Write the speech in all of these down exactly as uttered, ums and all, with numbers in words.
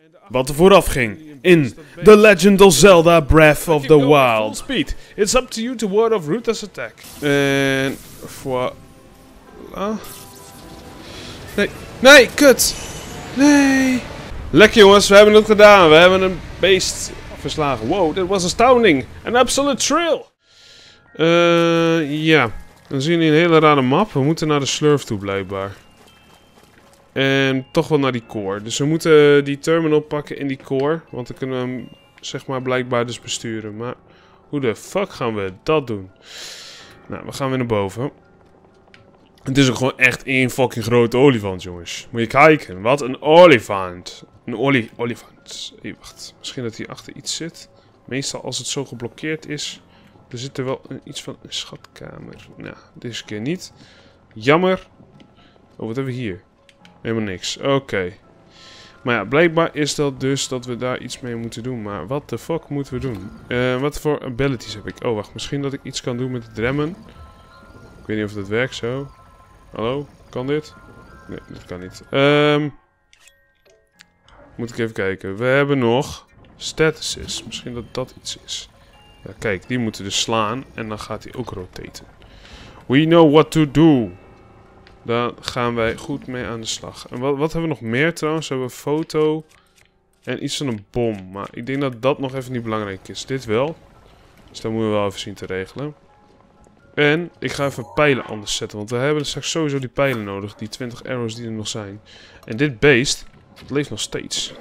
wat er vooraf ging in The Legend of Zelda Breath of the Wild. Speed. It's up to you to ward off Ruta's attack. En voor... Ah. Nee, nee, kut. Nee. Lekker jongens, we hebben het gedaan. We hebben een beest verslagen. Wow, that was astounding. An absolute thrill. Uh, ja, dan zien jullie een hele rare map. We moeten naar de slurf toe blijkbaar. En toch wel naar die core. Dus we moeten die terminal pakken in die core. Want dan kunnen we hem zeg maar blijkbaar dus besturen. Maar hoe de fuck gaan we dat doen? Nou, we gaan weer naar boven. Het is ook gewoon echt één fucking grote olifant, jongens. Moet je kijken. Wat een olifant. Een oli olifant. Hey, wacht. Misschien dat hierachter iets zit. Meestal als het zo geblokkeerd is. Er zit er wel een, iets van een schatkamer. Nou, deze keer niet. Jammer. Oh, wat hebben we hier? Helemaal niks. Oké. Okay. Maar ja, blijkbaar is dat dus dat we daar iets mee moeten doen. Maar wat de fuck moeten we doen? Uh, wat voor abilities heb ik? Oh, wacht. Misschien dat ik iets kan doen met het remmen. Ik weet niet of dat werkt zo. Hallo? Kan dit? Nee, dit kan niet. Um, moet ik even kijken. We hebben nog statuses. Misschien dat dat iets is. Ja, kijk. Die moeten dus slaan. En dan gaat hij ook rotaten. We know what to do. Daar gaan wij goed mee aan de slag. En wat, wat hebben we nog meer trouwens? We hebben een foto. En iets van een bom. Maar ik denk dat dat nog even niet belangrijk is. Dit wel. Dus dat moeten we wel even zien te regelen. En ik ga even pijlen anders zetten. Want we hebben straks sowieso die pijlen nodig. Die twintig arrows die er nog zijn. En dit beest, het leeft nog steeds.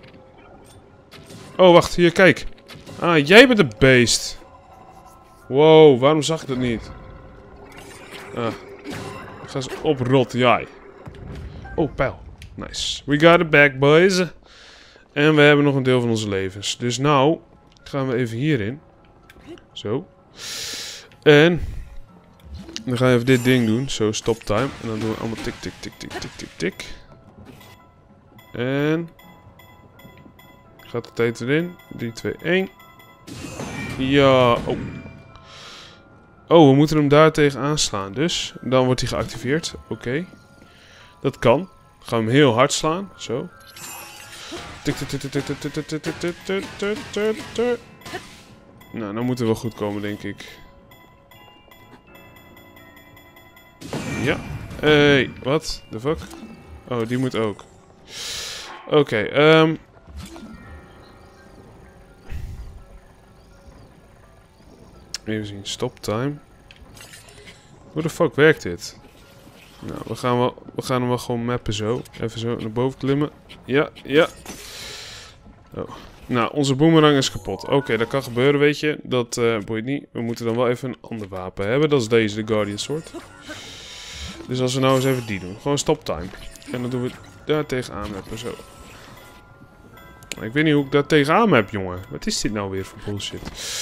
Oh, wacht. Hier, kijk. Ah, jij bent een beest. Wow, waarom zag ik dat niet? Ah. Ga eens oprot, jij. Oh, pijl. Nice. We got it back, boys. En we hebben nog een deel van onze levens. Dus nou gaan we even hierin. Zo. En dan gaan we even dit ding doen. Zo, stop time. En dan doen we allemaal tik, tik, tik, tik, tik, tik, tik. En gaat de tijd erin. drie, twee, één. Ja. Oh. Oh, we moeten hem daar tegen aanslaan. Dus dan wordt hij geactiveerd. Oké. Okay. Dat kan. Dan gaan we hem heel hard slaan. Zo. Nou, dan moeten we wel goed komen, denk ik. Ja. Hey, wat? The fuck? Oh, die moet ook. Oké, okay, um... even zien, stop time. Hoe de fuck werkt dit? Nou, we gaan, wel, we gaan hem wel gewoon mappen zo. Even zo naar boven klimmen. Ja, ja. Oh. Nou, onze boomerang is kapot. Oké, okay, dat kan gebeuren, weet je. Dat uh, boeit niet. We moeten dan wel even een ander wapen hebben. Dat is deze, de Guardian Sword. Dus als we nou eens even die doen. Gewoon stop time. En dan doen we daar tegenaan mappen, zo. Ik weet niet hoe ik daar tegenaan map, jongen. Wat is dit nou weer voor bullshit?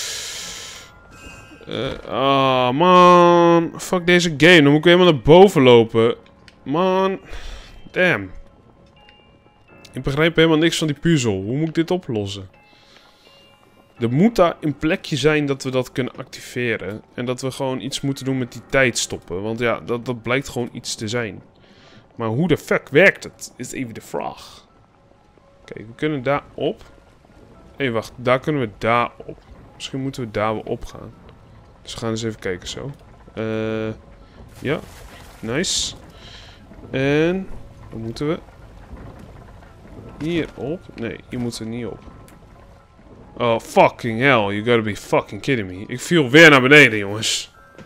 Uh, oh, man. Fuck deze game. Dan moet ik helemaal naar boven lopen. Man. Damn. Ik begrijp helemaal niks van die puzzel. Hoe moet ik dit oplossen? Er moet daar een plekje zijn dat we dat kunnen activeren. En dat we gewoon iets moeten doen met die tijd stoppen. Want ja, dat, dat blijkt gewoon iets te zijn. Maar hoe de fuck werkt het? Is even de vraag. Kijk, we kunnen daar op. Hé, hey, wacht. Daar kunnen we daar op. Misschien moeten we daar wel op gaan. Dus we gaan eens even kijken zo. Uh, ja. Nice. En dan moeten we hier op. Nee, hier moeten we niet op. Oh, fucking hell. You gotta be fucking kidding me. Ik viel weer naar beneden, jongens.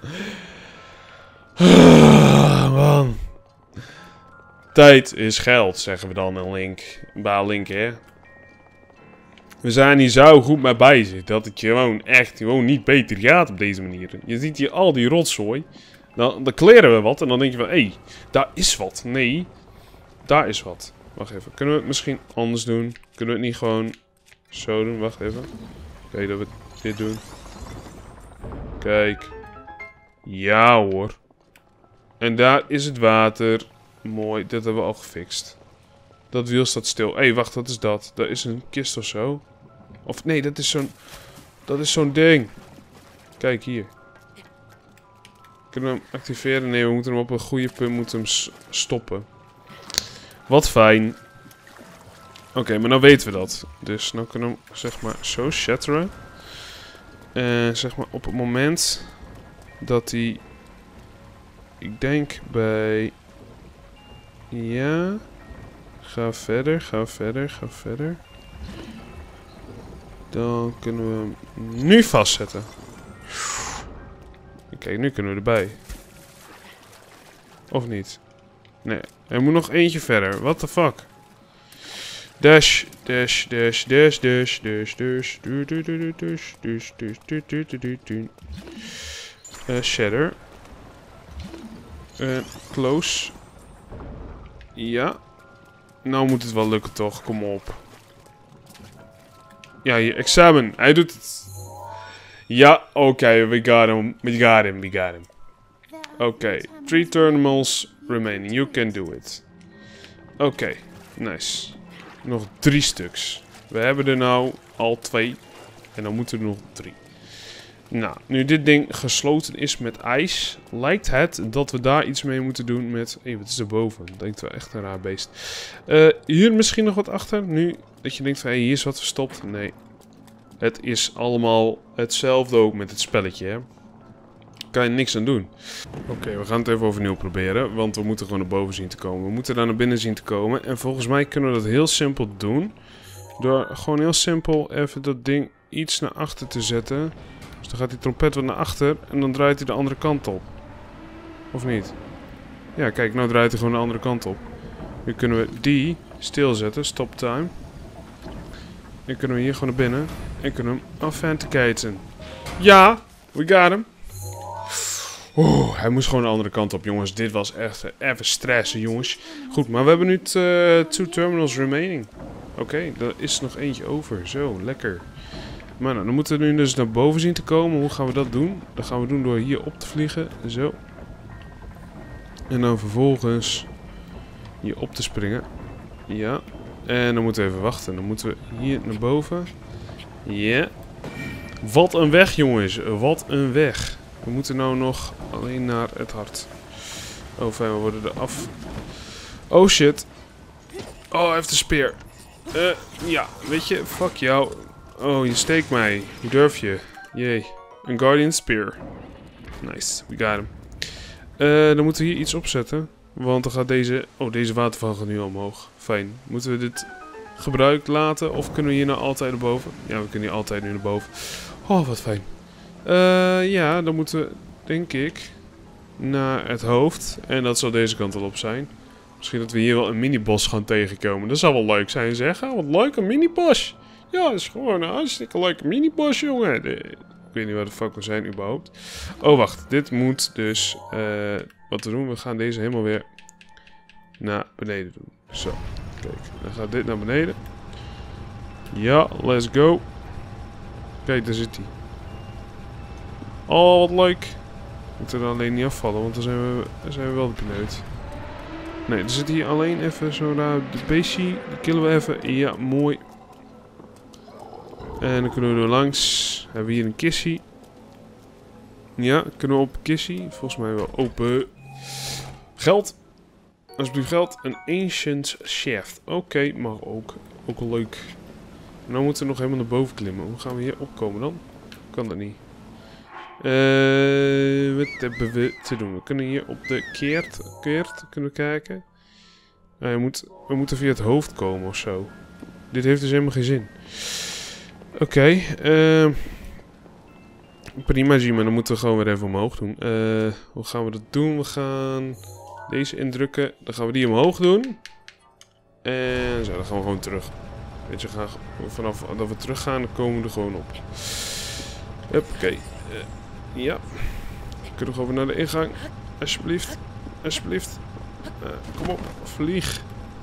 Man. Tijd is geld, zeggen we dan in Link. Bij Link, hè. We zijn hier zo goed mee bezig dat het gewoon echt gewoon niet beter gaat op deze manier. Je ziet hier al die rotzooi. Dan, dan kleren we wat en dan denk je van, hé, hey, daar is wat. Nee, daar is wat. Wacht even, kunnen we het misschien anders doen? Kunnen we het niet gewoon zo doen? Wacht even. Oké, okay, dat we dit doen. Kijk. Ja hoor. En daar is het water. Mooi, dat hebben we al gefixt. Dat wiel staat stil. Hé, hey, wacht, wat is dat? Dat is een kist of zo. Of nee, dat is zo'n... Dat is zo'n ding. Kijk, hier. Kunnen we hem activeren? Nee, we moeten hem op een goede punt moeten hem stoppen. Wat fijn. Oké, okay, maar nou weten we dat. Dus nou kunnen we hem zeg maar zo shatteren. En zeg maar op het moment dat hij... Ik denk bij... Ja... Ga verder, ga verder, ga verder. Dan kunnen we hem nu vastzetten. Kijk, nu kunnen we erbij. Of niet? Nee, er moet nog eentje verder. What the fuck? Dash, dash, dash, dash, dash, dash, dash, dash, dash, dash, dash, dash, dash, uh, shatter. Uh, close. Ja. Nou moet het wel lukken toch, kom op. Ja, hier, examen. Hij doet het. Ja, oké, okay, we got him, we got him, we got him. Oké, okay. Three terminals remaining, you can do it. Oké, okay. Nice. Nog drie stuks. We hebben er nou al twee. En dan moeten er nog drie. Nou, nu dit ding gesloten is met ijs, lijkt het dat we daar iets mee moeten doen met... Hé, hey, wat is er boven? Dat denkt wel echt een raar beest. Uh, hier misschien nog wat achter. Nu dat je denkt van, hé, hey, hier is wat verstopt. Nee. Het is allemaal hetzelfde ook met het spelletje, hè. Kan je niks aan doen. Oké, okay, we gaan het even overnieuw proberen. Want we moeten gewoon naar boven zien te komen. We moeten daar naar binnen zien te komen. En volgens mij kunnen we dat heel simpel doen. Door gewoon heel simpel even dat ding iets naar achter te zetten. Dus dan gaat die trompet wat naar achter. En dan draait hij de andere kant op. Of niet? Ja, kijk, nou draait hij gewoon de andere kant op. Nu kunnen we die stilzetten. Stop time. Dan kunnen we hier gewoon naar binnen. En kunnen we hem authenticaten. Ja, we got him. Oeh, hij moest gewoon de andere kant op, jongens. Dit was echt even stressen, jongens. Goed, maar we hebben nu uh, two terminals remaining. Oké, okay, er is nog eentje over. Zo, lekker. Maar nou, dan moeten we nu dus naar boven zien te komen. Hoe gaan we dat doen? Dat gaan we doen door hier op te vliegen. Zo. En dan vervolgens hier op te springen. Ja. En dan moeten we even wachten. Dan moeten we hier naar boven. Ja. Wat een weg, jongens. Wat een weg. We moeten nou nog alleen naar het hart. Oh, fijn, we worden er af. Oh, shit. Oh, hij heeft een speer. Uh, ja, weet je, fuck jou. Oh, je steekt mij. Hoe durf je? Jee. Een Guardian Spear. Nice, we got him. Uh, dan moeten we hier iets opzetten. Want dan gaat deze... Oh, deze waterval gaat nu omhoog. Fijn. Moeten we dit gebruikt laten? Of kunnen we hier nou altijd naar boven? Ja, we kunnen hier altijd nu naar boven. Oh, wat fijn. Uh, ja, dan moeten we, denk ik, naar het hoofd. En dat zal deze kant wel op zijn. Misschien dat we hier wel een mini-boss gaan tegenkomen. Dat zou wel leuk zijn, zeg. Wat leuk, een mini-boss. Ja, dat is gewoon een hartstikke leuke mini-boss, jongen. De, ik weet niet waar de fuck we zijn überhaupt. Oh, wacht. Dit moet dus... Uh, wat we doen, we gaan deze helemaal weer naar beneden doen. Zo, kijk. Dan gaat dit naar beneden. Ja, let's go. Kijk, daar zit hij. Oh, wat leuk. We moeten er alleen niet afvallen, want dan zijn we, dan zijn we wel de pineut. Nee, er zit hier alleen even zo naar de beestje. Die killen we even. Ja, mooi. En dan kunnen we er langs. Hebben we hier een kissie. Ja, kunnen we op een kissie. Volgens mij wel open. Geld. Alsjeblieft geld. Een Ancient Shaft. Oké, okay, mag ook. Ook wel leuk. Nou moeten we nog helemaal naar boven klimmen. Hoe gaan we hier opkomen dan? Kan dat niet. Uh, wat hebben we te doen? We kunnen hier op de keert, keert kunnen kijken. Uh, je moet, we moeten via het hoofd komen of zo. Dit heeft dus helemaal geen zin. Oké. Okay, uh, prima, maar dan moeten we gewoon weer even omhoog doen. Uh, hoe gaan we dat doen? We gaan deze indrukken. Dan gaan we die omhoog doen. En zo, dan gaan we gewoon terug. Weet je, gaan, vanaf dat we terug gaan, dan komen we er gewoon op. Oké. Okay. Uh, Ja. Kunnen we over naar de ingang. Alsjeblieft. Alsjeblieft. Uh, kom op. Vlieg.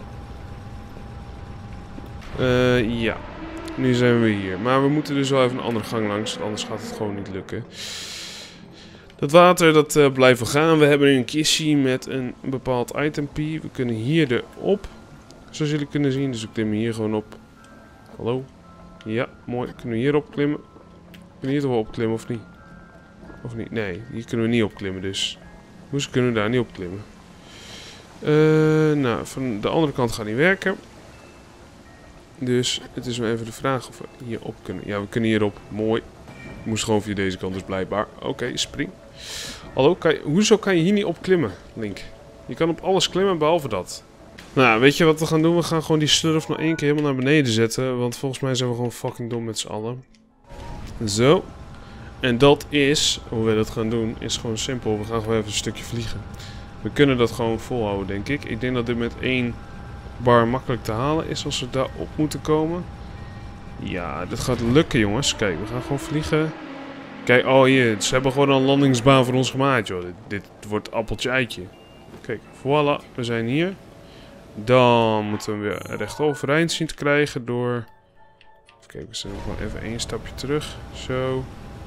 Uh, ja. Nu zijn we hier. Maar we moeten dus wel even een andere gang langs. Anders gaat het gewoon niet lukken. Dat water, dat uh, blijft wel gaan. We hebben nu een kissie met een bepaald itempie. We kunnen hier erop. Zoals jullie kunnen zien. Dus we klimmen hier gewoon op. Hallo. Ja, mooi. Kunnen we hierop klimmen? Kunnen we hier toch wel opklimmen of niet? Of niet? Nee, hier kunnen we niet opklimmen dus. Hoe kunnen we daar niet opklimmen? Uh, nou, van de andere kant gaat niet werken. Dus het is wel even de vraag of we hierop kunnen. Ja, we kunnen hierop. Mooi. Ik moest gewoon via deze kant dus blijkbaar. Oké, okay, spring. Hallo, kan je, hoezo kan je hier niet op klimmen, Link? Je kan op alles klimmen behalve dat. Nou, weet je wat we gaan doen? We gaan gewoon die slurf nog één keer helemaal naar beneden zetten. Want volgens mij zijn we gewoon fucking dom met z'n allen. Zo. En dat is, hoe we dat gaan doen, is gewoon simpel. We gaan gewoon even een stukje vliegen. We kunnen dat gewoon volhouden, denk ik. Ik denk dat dit met één bar makkelijk te halen is als we daarop moeten komen. Ja, dit gaat lukken, jongens. Kijk, we gaan gewoon vliegen. Kijk, oh hier, ze hebben gewoon een landingsbaan voor ons gemaakt, joh. Dit, dit wordt appeltje-eitje. Kijk, voilà, we zijn hier. Dan moeten we weer recht overeind zien te krijgen door... Even kijken, we zetten gewoon even één stapje terug. Zo.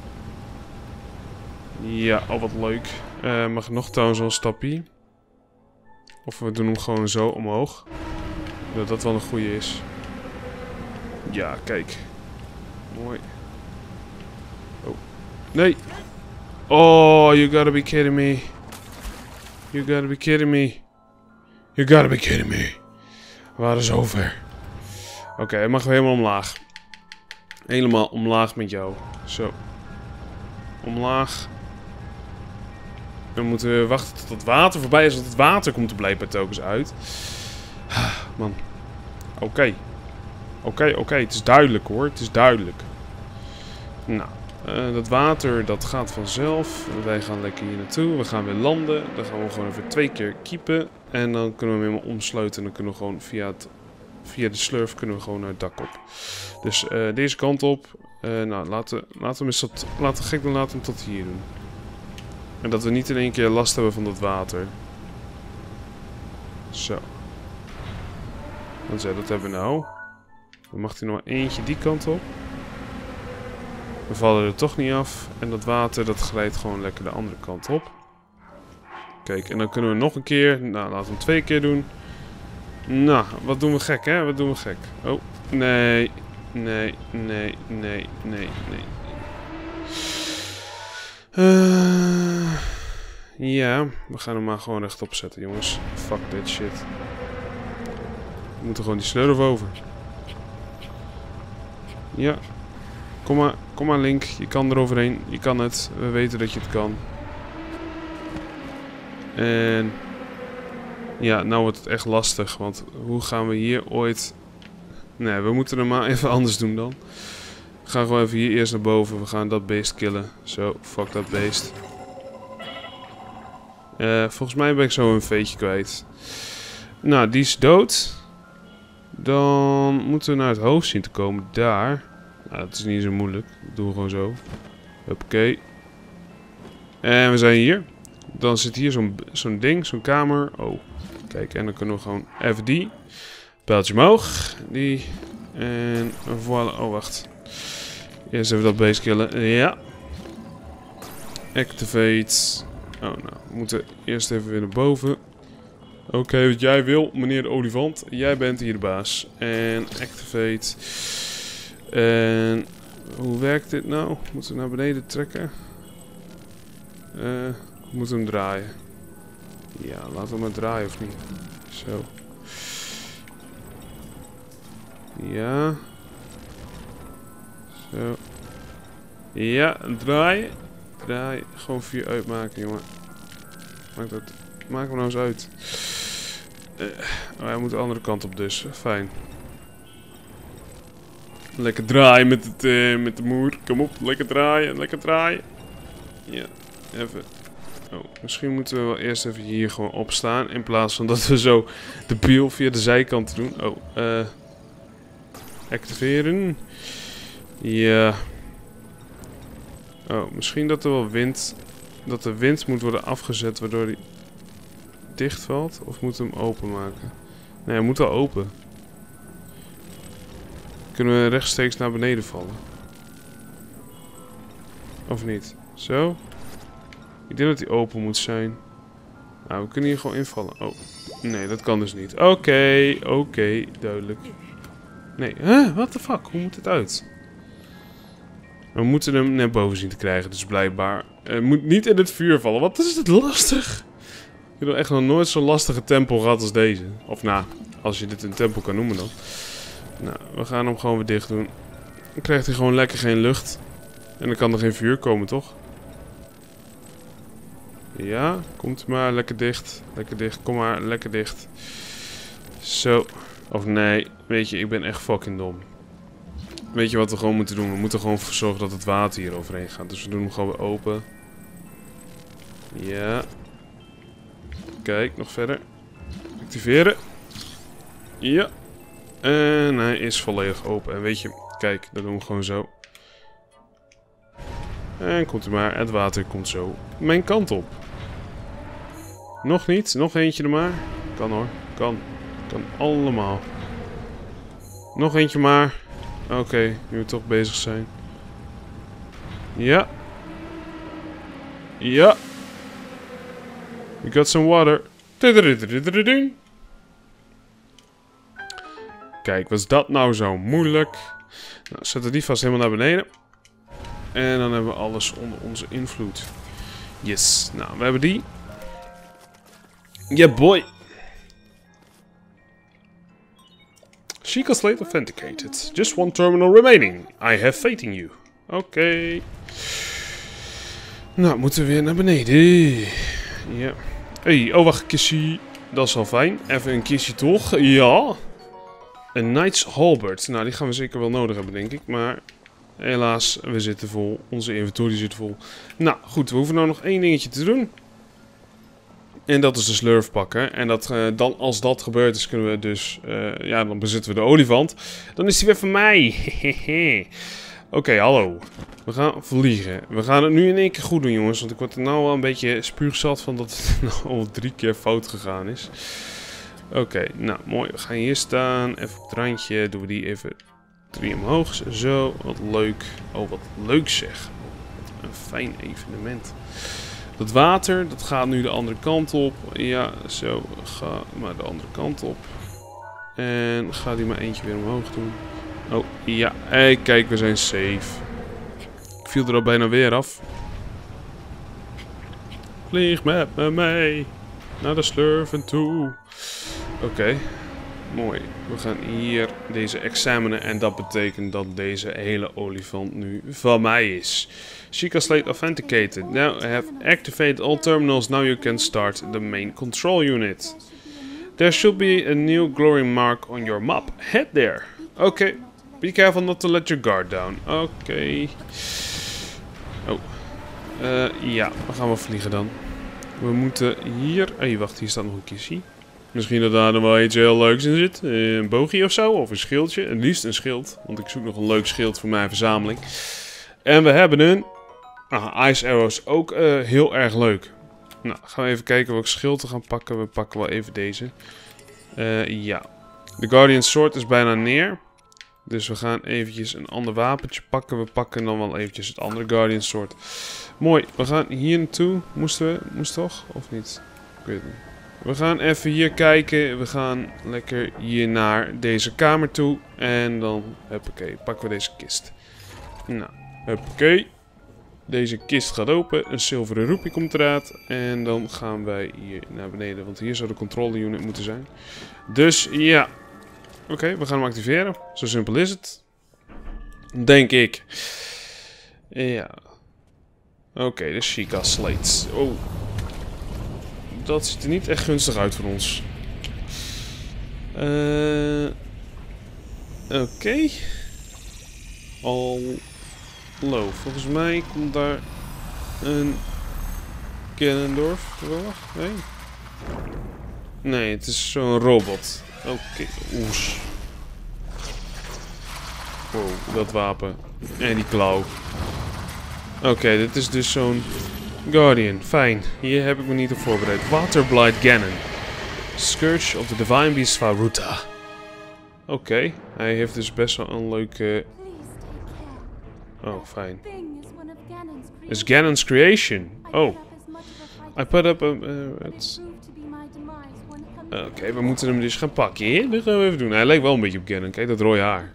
Ja, al wat leuk. Uh, mag nog trouwens wel een stapje. Of we doen hem gewoon zo omhoog. Dat dat wel een goede is. Ja, kijk. Mooi. Oh. Nee. Oh, you gotta be kidding me. You gotta be kidding me. You gotta be kidding me. We waren zo ver. Oké, okay, hij mag weer helemaal omlaag. Helemaal omlaag met jou. Zo. Omlaag. Dan moeten we wachten tot het water voorbij is. Want het water komt er blijkbaar telkens uit. Man. Oké. Okay. Oké, okay, oké. Okay. Het is duidelijk hoor. Het is duidelijk. Nou. Uh, dat water dat gaat vanzelf. Wij gaan lekker hier naartoe. We gaan weer landen. Dan gaan we gewoon even twee keer keepen. En dan kunnen we hem helemaal omsluiten. En dan kunnen we gewoon via, het, via de slurf kunnen we gewoon naar het dak op. Dus uh, deze kant op. Uh, nou, laten, laten we hem tot, laten we gek doen. Laten we hem tot hier doen. En dat we niet in één keer last hebben van dat water. Zo. Dan zei dat hebben we nou. Dan mag hij nog maar eentje die kant op. We vallen er toch niet af. En dat water dat glijdt gewoon lekker de andere kant op. Kijk, en dan kunnen we nog een keer. Nou, laten we hem twee keer doen. Nou, wat doen we gek, hè? Wat doen we gek? Oh, nee. Nee, nee, nee, nee, nee. Uh, ja, we gaan hem maar gewoon rechtop zetten, jongens. Fuck that shit. We moeten gewoon die slurf over. Ja. Kom maar, kom maar Link. Je kan er overheen. Je kan het. We weten dat je het kan. En... Ja, nou wordt het echt lastig. Want hoe gaan we hier ooit... Nee, we moeten hem maar even anders doen dan. We gaan gewoon even hier eerst naar boven. We gaan dat beest killen. Zo, fuck dat beest. Uh, volgens mij ben ik zo een veetje kwijt. Nou, die is dood. Dan moeten we naar het hoofd zien te komen. Daar. Nou, dat is niet zo moeilijk. Dat doen we gewoon zo. Hoppakee. En we zijn hier. Dan zit hier zo'n zo'n ding, zo'n kamer. Oh, kijk. En dan kunnen we gewoon even die. Pijltje omhoog. Die. En voilà. Oh, wacht. Eerst even dat beest killen. Ja. Activate. Oh, nou. We moeten eerst even weer naar boven. Oké, okay, wat jij wil, meneer de olifant. Jij bent hier de baas. En activate. En hoe werkt dit nou? Moeten we naar beneden trekken? Uh, we moeten hem draaien. Ja, laten we maar draaien of niet. Zo. Ja. Zo. Ja, draaien. Draaien. Gewoon vier uitmaken, jongen. Maak dat. Maak hem nou eens uit. Uh, oh, hij moet de andere kant op dus. Fijn. Lekker draaien met, het, uh, met de moer. Kom op, lekker draaien, lekker draaien. Ja, even. Oh, misschien moeten we wel eerst even hier gewoon opstaan. In plaats van dat we zo de piel via de zijkant doen. Oh, eh. Uh, activeren. Ja. Oh, misschien dat er wel wind... Dat de wind moet worden afgezet waardoor die dicht valt. Of moeten we hem openmaken? Nee, hij moet wel open. Kunnen we rechtstreeks naar beneden vallen? Of niet? Zo? Ik denk dat hij open moet zijn. Nou, we kunnen hier gewoon invallen. Oh, nee, dat kan dus niet. Oké, okay, oké, okay, duidelijk. Nee, huh? What the fuck? Hoe moet het uit? We moeten hem naar boven zien te krijgen, dus blijkbaar. Het moet niet in het vuur vallen. Wat is het lastig? Ik heb echt nog nooit zo'n lastige tempel gehad als deze. Of nou, als je dit een tempel kan noemen dan. Nou, we gaan hem gewoon weer dicht doen. Dan krijgt hij gewoon lekker geen lucht. En dan kan er geen vuur komen, toch? Ja, komt maar lekker dicht. Lekker dicht, kom maar, lekker dicht. Zo. Of nee, weet je, ik ben echt fucking dom. Weet je wat we gewoon moeten doen? We moeten gewoon zorgen dat het water hier overheen gaat. Dus we doen hem gewoon weer open. Ja. Kijk, nog verder. Activeren. Ja. En hij is volledig open. En weet je, kijk, dat doen we gewoon zo. En komt u maar, het water komt zo mijn kant op. Nog niet, nog eentje er maar. Kan hoor, kan. Kan allemaal. Nog eentje maar. Oké, okay, nu we toch bezig zijn. Ja. Ja. We got some water. Kijk, was dat nou zo moeilijk? Nou, zetten die vast helemaal naar beneden. En dan hebben we alles onder onze invloed. Yes. Nou, we hebben die. Yeah, boy. Sheikah Slate authenticated. Just one terminal remaining. I have faith in you. Oké. Okay. Nou, moeten we weer naar beneden. Ja. Hey, oh wacht, kistje. Dat is al fijn. Even een kistje toch? Ja. Een Knight's Halberd. Nou, die gaan we zeker wel nodig hebben, denk ik. Maar helaas, we zitten vol. Onze inventory zit vol. Nou, goed. We hoeven nou nog één dingetje te doen. En dat is de slurf pakken. En dat, uh, dan, als dat gebeurd is, kunnen we dus... Uh, ja, dan bezitten we de olifant. Dan is die weer van mij. Oké, okay, hallo. We gaan vliegen. We gaan het nu in één keer goed doen, jongens. Want ik word er nou wel een beetje spuugzat van dat het nou al drie keer fout gegaan is. Oké, okay, nou mooi. We gaan hier staan. Even op het randje. Doen we die even drie omhoog. Zo, wat leuk. Oh, wat leuk zeg. Een fijn evenement. Dat water, dat gaat nu de andere kant op. Ja, zo. Ga maar de andere kant op. En ga die maar eentje weer omhoog doen. Oh, ja. Hey, kijk, we zijn safe. Ik viel er al bijna weer af. Vlieg met me mee. Naar de slurven toe. Oké. Okay. Mooi. We gaan hier deze examinen. En dat betekent dat deze hele olifant nu van mij is. Sheikah Slate authenticated. Now I have activated all terminals. Now you can start the main control unit. There should be a new glowing mark on your map. Head there. Oké. Okay. Be careful not to let your guard down. Oké. Okay. Oh. Uh, ja, we gaan wel vliegen dan. We moeten hier... Hé, wacht, hier staat nog een kistje. Misschien dat daar nog wel iets heel leuks in zit. Een boogje of zo, of een schildje. Het liefst een schild, want ik zoek nog een leuk schild voor mijn verzameling. En we hebben een... Ah, Ice Arrows, ook uh, heel erg leuk. Nou, gaan we even kijken welk schild we gaan pakken. We pakken wel even deze. Uh, ja. De Guardian Sword is bijna neer. Dus we gaan eventjes een ander wapentje pakken. We pakken dan wel eventjes het andere Guardian Sword. Mooi, we gaan hier naartoe. Moesten we? Moest toch? Of niet? Ik weet het niet. We gaan even hier kijken. We gaan lekker hier naar deze kamer toe. En dan, huppakee, pakken we deze kist. Nou, huppakee. Deze kist gaat open. Een zilveren roepie komt eruit. En dan gaan wij hier naar beneden. Want hier zou de controle unit moeten zijn. Dus ja. Oké, okay, we gaan hem activeren. Zo simpel is het. Denk ik. Ja. Oké, okay, de Sheikah Slate. Oh. Dat ziet er niet echt gunstig uit voor ons. Uh, Oké. Okay. Hallo. Volgens mij komt daar een Ganondorf toevallig. Nee? Nee, het is zo'n robot. Oké, okay. Oes. Wow, dat wapen. En die klauw. Oké, okay, dit is dus zo'n Guardian. Fijn. Hier heb ik me niet op voorbereid. Waterblight Ganon. Scourge of the Divine Beast Faruta. Oké, okay. Hij heeft dus best wel een leuke... Oh, fijn. It's Ganon's creation. Oh. I put up a... Uh, Oké, okay, we moeten hem dus gaan pakken. Hè? Dat gaan we even doen. Hij lijkt wel een beetje op Ganon. Kijk, dat rode haar.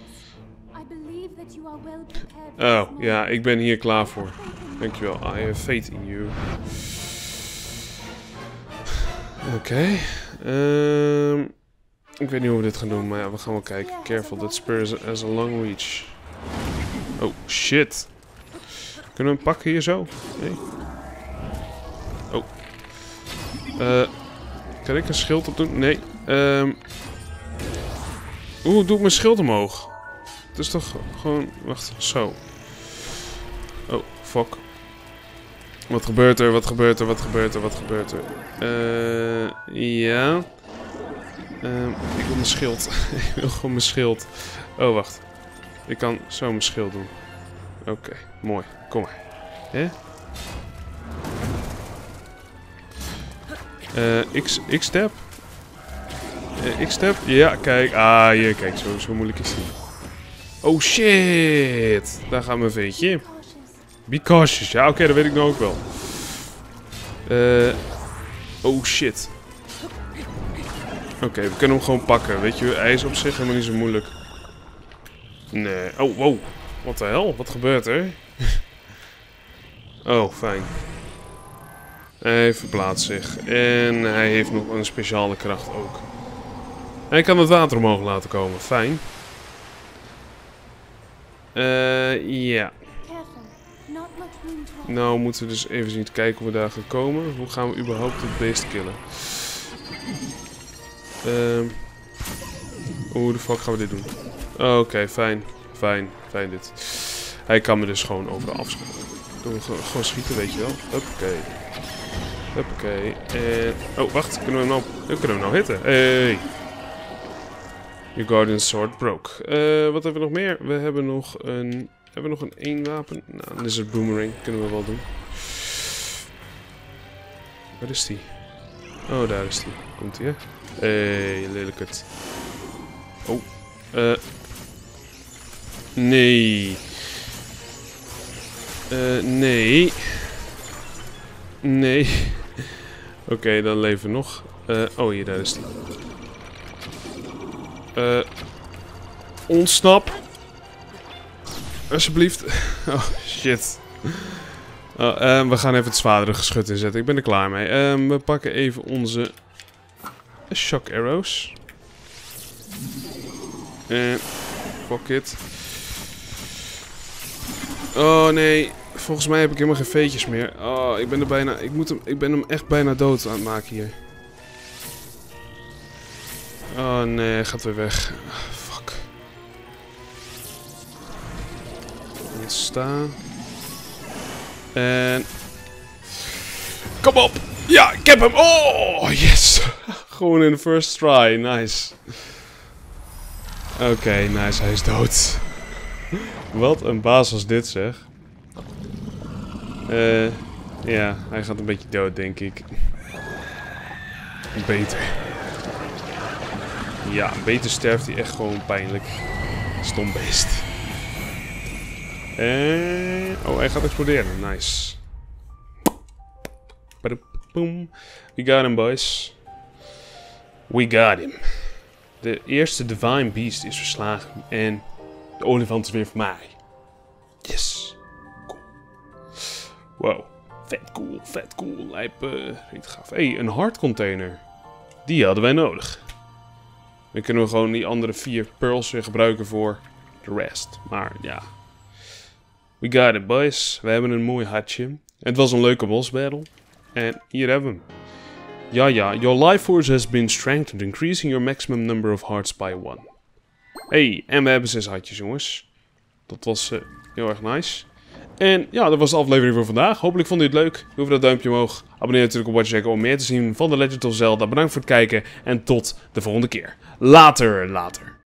Oh, ja, ik ben hier klaar voor. Dankjewel. I have faith in you. Oké. Okay. Um, Ik weet niet hoe we dit gaan doen, maar ja, we gaan wel kijken. Careful, that spear has a long reach. Oh, shit. Kunnen we hem pakken hier zo? Nee. Oh. Uh, kan ik een schild op doen? Nee. Um. Oeh, doe ik mijn schild omhoog? Het is toch gewoon... Wacht, zo. Oh, fuck. Wat gebeurt er? Wat gebeurt er? Wat gebeurt er? Wat gebeurt er? Uh, ja. Um, ik wil mijn schild. Ik wil gewoon mijn schild. Oh, wacht. Ik kan zo mijn schild doen. Oké, okay, mooi. Kom maar. Hè? Uh, X, X-step? Uh, X-step? Ja, kijk. Ah, hier, kijk. Zo, zo moeilijk is die. Oh, shit. Daar gaat mijn veetje. Be cautious. Ja, oké, okay, dat weet ik nou ook wel. Uh, oh, shit. Oké, okay, we kunnen hem gewoon pakken. Weet je, hij is op zich helemaal niet zo moeilijk. Nee. Oh, wow. Wat de hel? Wat gebeurt er? Oh, fijn. Hij verplaatst zich. En hij heeft nog een speciale kracht ook. Hij kan het water omhoog laten komen. Fijn. Eh, uh, ja. Nou moeten we dus even zien kijken hoe we daar gaan komen. Hoe gaan we überhaupt het beest killen? Ehm... Uh, hoe de fuck gaan we dit doen? Oké, okay, fijn. Fijn. Fijn dit. Hij kan me dus gewoon overal afschieten. Doen we gewoon, gewoon schieten, weet je wel. Hoppakee. Hoppakee. En... Oh, wacht. Kunnen we hem nou... Kunnen we hem nou hitten? Hey. Your Guardian's Sword broke. Uh, wat hebben we nog meer? We hebben nog een... Hebben we nog een één wapen? Nou, dan is het Boomerang. Kunnen we wel doen. Waar is die? Oh, daar is die. Komt hij, hè? Hé, hey, lelijkert. Oh. Eh... Uh. Nee. Uh, nee. Nee. Oké, okay, dan leven we nog. Uh, oh, hier, daar is die. Uh, ontsnap. Alsjeblieft. Oh, shit. Oh, uh, we gaan even het zwaardere geschut inzetten. Ik ben er klaar mee. Uh, we pakken even onze shock arrows. En... Uh, fuck it. Oh nee, volgens mij heb ik helemaal geen veetjes meer. Oh, ik ben er bijna, ik moet hem, ik ben hem echt bijna dood aan het maken hier. Oh nee, hij gaat weer weg. Oh, fuck. Ontstaan. En... Kom op! Ja, ik heb hem! Oh, yes! Gewoon in de first try, nice. Oké, okay, nice, hij is dood. Wat een baas als dit, zeg. Eh, uh, ja, hij gaat een beetje dood, denk ik. Beter. Ja, beter sterft hij echt gewoon pijnlijk. Stom beest. En... Oh, hij gaat exploderen. Nice. Boom. We got him, boys. We got him. De eerste Divine Beast is verslagen. En de olifant is weer voor mij. Yes. Cool. Wow. Vet cool, vet cool. Lijp, uh, gaaf. Hé, een hard container. Die hadden wij nodig. Dan kunnen we gewoon die andere vier pearls weer gebruiken voor de rest. Maar ja. We got it, boys. We hebben een mooi hartje. Het was een leuke boss battle. En hier hebben we hem. Ja, ja. Your life force has been strengthened, increasing your maximum number of hearts by one. Hey, en we hebben zes hartjes, jongens. Dat was uh, heel erg nice. En ja, dat was de aflevering voor vandaag. Hopelijk vond u het leuk. Doe even dat duimpje omhoog. Abonneer natuurlijk op Watch om meer te zien van The Legend of Zelda. Bedankt voor het kijken en tot de volgende keer. Later, later.